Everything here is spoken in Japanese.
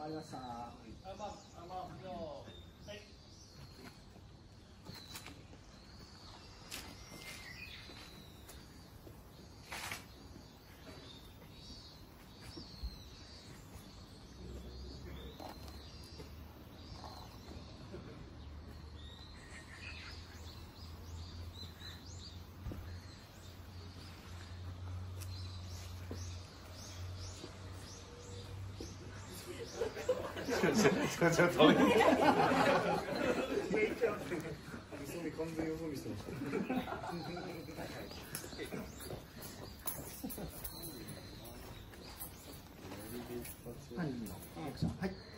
回りました。 ちょっと止めて。完全予想見してました。 はい。